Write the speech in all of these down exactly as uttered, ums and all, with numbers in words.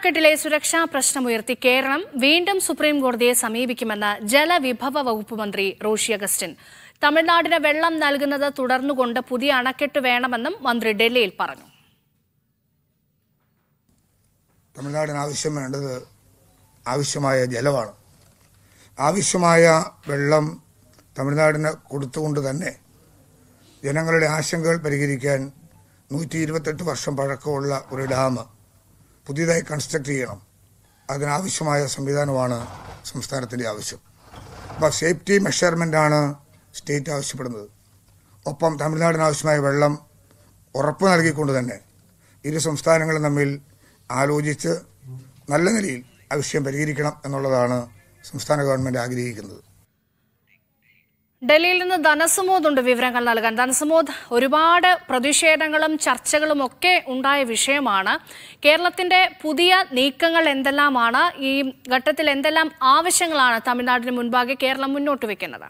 അണക്കെട്ടിലെ സുരക്ഷാ പ്രശ്നമുയർത്തി കേരളം വീണ്ടും സുപ്രീം കോടതിയെ സമീപിക്കുമെന്ന് ജലവിഭവ വകുപ്പ് മന്ത്രി റോഷി അഗസ്റ്റിൻ. തമിഴ്നാടിന് വെള്ളം നൽകുന്നത് തുടർന്നുകൊണ്ട് പുതിയ അണക്കെട്ട് വേണമെന്നും മന്ത്രി ഡൽഹിയിൽ പറഞ്ഞു. തമിഴ്നാടിന് ആവശ്യം വേണ്ടത് ആവശ്യമായ ജലമാണ്. ആവശ്യമായ വെള്ളം തമിഴ്നാടിന് കൊടുത്തുകൊണ്ട് തന്നെ ജനങ്ങളുടെ ആശങ്കകൾ പരിഹരിക്കാൻ നൂറ്റി ഇരുപത്തെട്ട് വർഷം പഴക്കമുള്ള ഒരു ഡാം പുതിയതായി കൺസ്ട്രക്ട് ചെയ്യണം. അതിനാവശ്യമായ സംവിധാനമാണ് സംസ്ഥാനത്തിൻ്റെ ആവശ്യം. അപ്പോൾ സേഫ്റ്റി മെഷർമെൻ്റാണ് സ്റ്റേറ്റ് ആവശ്യപ്പെടുന്നത്. ഒപ്പം തമിഴ്നാടിന് ആവശ്യമായ വെള്ളം ഉറപ്പ് നൽകിക്കൊണ്ട് തന്നെ ഇരു സംസ്ഥാനങ്ങളും തമ്മിൽ ആലോചിച്ച് നല്ല നിലയിൽ ആ വിഷയം പരിഹരിക്കണം എന്നുള്ളതാണ് സംസ്ഥാന ഗവൺമെൻറ് ആഗ്രഹിക്കുന്നത്. ഡൽഹിയിൽ നിന്ന് ധനസുമോദ് ഉണ്ട് വിവരങ്ങൾ നൽകാൻ. ധനസുമോദ്, ഒരുപാട് പ്രതിഷേധങ്ങളും ചർച്ചകളും ഒക്കെ ഉണ്ടായ വിഷയമാണ്. കേരളത്തിന്റെ പുതിയ നീക്കങ്ങൾ എന്തെല്ലാമാണ്? ഈ ഘട്ടത്തിൽ എന്തെല്ലാം ആവശ്യങ്ങളാണ് തമിഴ്നാടിന് മുൻപാകെ കേരളം മുന്നോട്ട് വെക്കുന്നത്?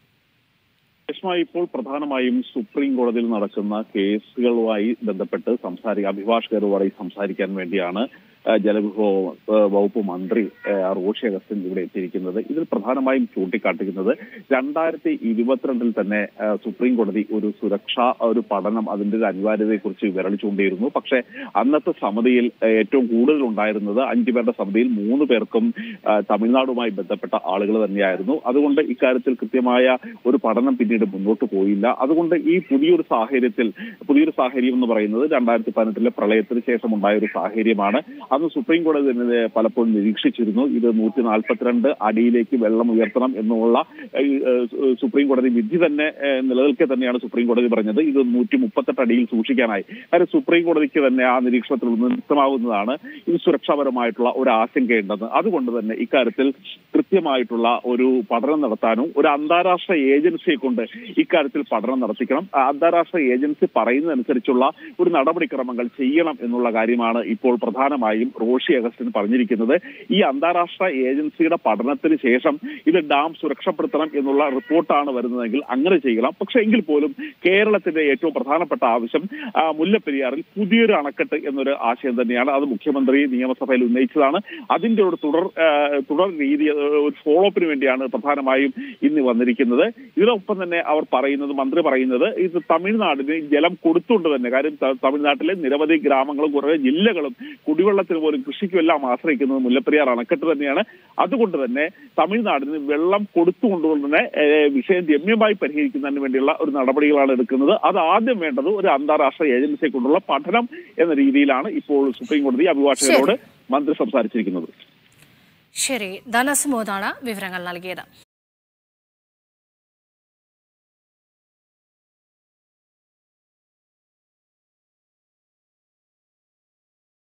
ഇപ്പോൾ പ്രധാനമായും സുപ്രീം കോടതിയിൽ നടക്കുന്ന കേസുകളുമായി ബന്ധപ്പെട്ട് സംസാരിക്കാൻ അഭിഭാഷകരുമായി സംസാരിക്കാൻ വേണ്ടിയാണ് ജലവിഭവ വകുപ്പ് മന്ത്രി റോഷി അഗസ്റ്റിൻ ഇവിടെ എത്തിയിരിക്കുന്നത്. ഇതിൽ പ്രധാനമായും ചൂണ്ടിക്കാട്ടിക്കുന്നത് രണ്ടായിരത്തി ഇരുപത്തിരണ്ടിൽ തന്നെ സുപ്രീം കോടതി ഒരു സുരക്ഷാ ഒരു പഠനം അതിന്റെ ഒരു അനിവാര്യതയെക്കുറിച്ച് വിരൽ ചൂണ്ടിയിരുന്നു. പക്ഷേ അന്നത്തെ സമിതിയിൽ ഏറ്റവും കൂടുതൽ ഉണ്ടായിരുന്നത് അഞ്ചു പേരുടെ സമിതിയിൽ മൂന്ന് പേർക്കും തമിഴ്നാടുമായി ബന്ധപ്പെട്ട ആളുകൾ തന്നെയായിരുന്നു. അതുകൊണ്ട് ഇക്കാര്യത്തിൽ കൃത്യമായ ഒരു പഠനം പിന്നീട് മുന്നോട്ട് പോയില്ല. അതുകൊണ്ട് ഈ പുതിയൊരു സാഹചര്യത്തിൽ പുതിയൊരു സാഹചര്യം എന്ന് പറയുന്നത് രണ്ടായിരത്തി പതിനെട്ടിലെ പ്രളയത്തിന് ശേഷം ഉണ്ടായ ഒരു സാഹചര്യമാണ്. അന്ന് സുപ്രീം കോടതി തന്നെ പലപ്പോഴും നിരീക്ഷിച്ചിരുന്നു ഇത് നൂറ്റി നാൽപ്പത്തിരണ്ട് അടിയിലേക്ക് വെള്ളം ഉയർത്തണം എന്നുള്ള സുപ്രീം കോടതി വിധി തന്നെ നിലനിൽക്കെ തന്നെയാണ് സുപ്രീം കോടതി പറഞ്ഞത് ഇത് നൂറ്റി മുപ്പത്തെട്ട് അടിയിൽ സൂക്ഷിക്കാനായി. കാര്യം സുപ്രീം കോടതിക്ക് തന്നെ ആ നിരീക്ഷണത്തിൽ നിന്ന് വ്യക്തമാകുന്നതാണ് ഇത് സുരക്ഷാപരമായിട്ടുള്ള ഒരു ആശങ്കയുണ്ടെന്ന്. അതുകൊണ്ട് തന്നെ ഇക്കാര്യത്തിൽ കൃത്യമായിട്ടുള്ള ഒരു പഠനം നടത്താനും ഒരു അന്താരാഷ്ട്ര ഏജൻസിയെ കൊണ്ട് ഇക്കാര്യത്തിൽ പഠനം നടത്തിക്കണം. അന്താരാഷ്ട്ര ഏജൻസി പറയുന്നതനുസരിച്ചുള്ള ഒരു നടപടിക്രമങ്ങൾ ചെയ്യണം എന്നുള്ള കാര്യമാണ് ഇപ്പോൾ പ്രധാനമായും റോഷി അഗസ്റ്റിൻ പറഞ്ഞിരിക്കുന്നത്. ഈ അന്താരാഷ്ട്ര ഏജൻസിയുടെ പഠനത്തിന് ശേഷം ഇത് ഡാം സുരക്ഷപ്പെടുത്തണം എന്നുള്ള റിപ്പോർട്ടാണ് വരുന്നതെങ്കിൽ അങ്ങനെ ചെയ്യണം. പക്ഷെ എങ്കിൽ പോലും കേരളത്തിന്റെ ഏറ്റവും പ്രധാനപ്പെട്ട ആവശ്യം മുല്ലപ്പെരിയാറിൽ പുതിയൊരു അണക്കെട്ട് എന്നൊരു ആശയം തന്നെയാണ്. അത് മുഖ്യമന്ത്രി നിയമസഭയിൽ ഉന്നയിച്ചതാണ്. അതിന്റെ ഒരു തുടർ തുടർ രീതി ഒരു ഫോളോ അപ്പിന് വേണ്ടിയാണ് പ്രധാനമായും ഇന്ന് വന്നിരിക്കുന്നത്. ഇതിനൊപ്പം തന്നെ അവർ പറയുന്നത് മന്ത്രി പറയുന്നത് ഇത് തമിഴ്നാടിന് ജലം കൊടുത്തുകൊണ്ട് തന്നെ കാര്യം തമിഴ്നാട്ടിലെ നിരവധി ഗ്രാമങ്ങളും കുറേ ജില്ലകളും കുടിവെള്ളത്തിന് പോലും കൃഷിക്കും എല്ലാം ആശ്രയിക്കുന്നത് മുല്ലപ്പെരിയാർ അണക്കെട്ട് തന്നെയാണ്. അതുകൊണ്ട് തന്നെ തമിഴ്നാടിന് വെള്ളം കൊടുത്തുകൊണ്ടുകൊണ്ട് തന്നെ വിഷയം രമ്യമായി പരിഹരിക്കുന്നതിന് വേണ്ടിയുള്ള ഒരു നടപടികളാണ് എടുക്കുന്നത്. അത് ആദ്യം വേണ്ടത് ഒരു അന്താരാഷ്ട്ര ഏജൻസിയെ കൊണ്ടുള്ള പഠനം എന്ന രീതിയിലാണ് ഇപ്പോൾ സുപ്രീം കോടതി അഭിഭാഷകരോട് മന്ത്രി സംസാരിച്ചിരിക്കുന്നത്. ശരി, ധനസുമോദാണ് വിവരങ്ങൾ നൽകിയത്.